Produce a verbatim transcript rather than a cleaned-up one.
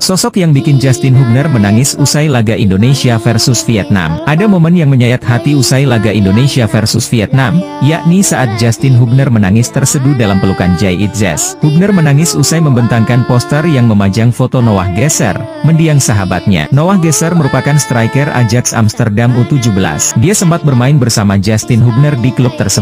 Sosok yang bikin Justin Hubner menangis usai laga Indonesia versus Vietnam. Ada momen yang menyayat hati usai laga Indonesia versus Vietnam, yakni saat Justin Hubner menangis terseduh dalam pelukan Jay Itzes. Hubner menangis usai membentangkan poster yang memajang foto Noah Gesser, mendiang sahabatnya. Noah Gesser merupakan striker Ajax Amsterdam U tujuh belas. Dia sempat bermain bersama Justin Hubner di klub tersebut.